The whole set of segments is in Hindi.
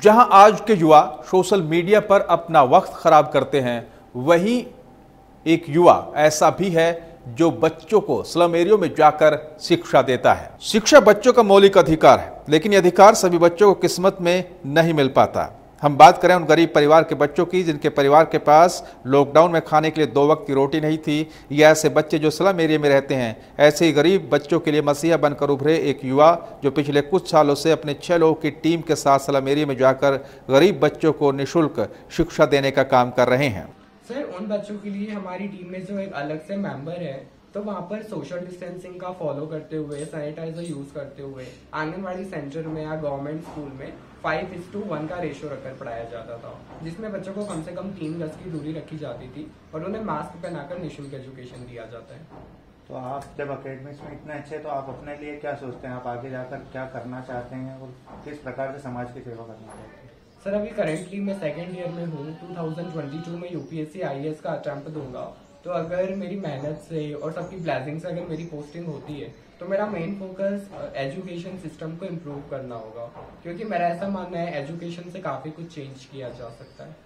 जहां आज के युवा सोशल मीडिया पर अपना वक्त खराब करते हैं, वहीं एक युवा ऐसा भी है जो बच्चों को स्लम एरियो में जाकर शिक्षा देता है। शिक्षा बच्चों का मौलिक अधिकार है, लेकिन यह अधिकार सभी बच्चों को किस्मत में नहीं मिल पाता। हम बात करें उन गरीब परिवार के बच्चों की जिनके परिवार के पास लॉकडाउन में खाने के लिए 2 वक्त की रोटी नहीं थी, या ऐसे बच्चे जो स्लम एरिया में रहते हैं। ऐसे ही गरीब बच्चों के लिए मसीहा बनकर उभरे एक युवा जो पिछले कुछ सालों से अपने 6 लोगों की टीम के साथ स्लम एरिया में जाकर गरीब बच्चों को निःशुल्क शिक्षा देने का काम कर रहे हैं। सर, उन बच्चों के लिए हमारी टीम में जो एक अलग से मेंबर है, तो वहाँ पर सोशल डिस्टेंसिंग का फॉलो करते हुए, सैनिटाइजर यूज करते हुए आंगनवाड़ी सेंटर में या गवर्नमेंट स्कूल में 5:1 का रेशियो रखकर पढ़ाया जाता था, जिसमें बच्चों को कम से कम 3 गज की दूरी रखी जाती थी और उन्हें मास्क पहनाकर निःशुल्क एजुकेशन दिया जाता है। तो आप जब अकेडमिक्स में इतने अच्छे, तो आप अपने लिए क्या सोचते हैं? आप आगे जाकर क्या करना चाहते हैं और किस प्रकार से समाज की सेवा करना चाहते हैं? सर, अभी करेंटली मैं 2nd ईयर में हूँ। 2022 में यूपीएससी आईएएस का अटेम्प्ट दूंगा। तो अगर मेरी मेहनत से और सबकी ब्लेसिंग से अगर मेरी पोस्टिंग होती है, तो मेरा मेन फोकस एजुकेशन सिस्टम को इम्प्रूव करना होगा, क्योंकि मेरा ऐसा मानना है एजुकेशन से काफी कुछ चेंज किया जा सकता है।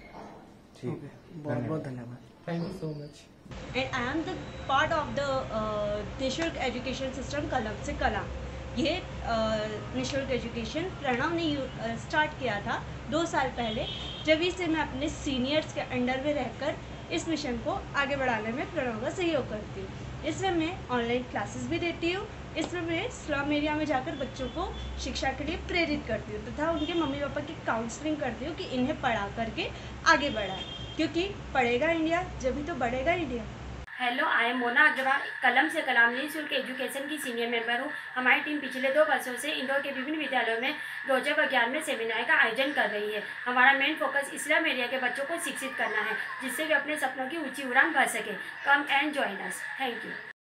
ठीक है, बहुत बहुत धन्यवाद। Thank you so much. And I am the part of the निःशुल्क एजुकेशन सिस्टम कलम से कला। ये निःशुल्क एजुकेशन प्रणव ने स्टार्ट किया था 2 साल पहले, जब से मैं अपने सीनियर्स के अंडर में रहकर इस मिशन को आगे बढ़ाने में प्रणव का सहयोग करती हूँ। इसमें मैं ऑनलाइन क्लासेस भी देती हूँ। इसमें मैं स्लम एरिया में जाकर बच्चों को शिक्षा के लिए प्रेरित करती हूँ तथा उनके मम्मी पापा की काउंसलिंग करती हूँ कि इन्हें पढ़ा करके आगे बढ़ाएं, क्योंकि पढ़ेगा इंडिया जब भी तो बढ़ेगा India. Hello, I am Mona Agrawal, कलम से कलाम निःशुल्क एजुकेशन की सीनियर मेंबर हूँ। हमारी टीम पिछले 2 वर्षों से इंदौर के विभिन्न विद्यालयों में रोजक विज्ञान में सेमिनार का आयोजन कर रही है। हमारा मेन फोकस स्लम एरिया के बच्चों को शिक्षित करना है, जिससे वे अपने सपनों की ऊंची उड़ान भर सके। Come and join us. Thank you.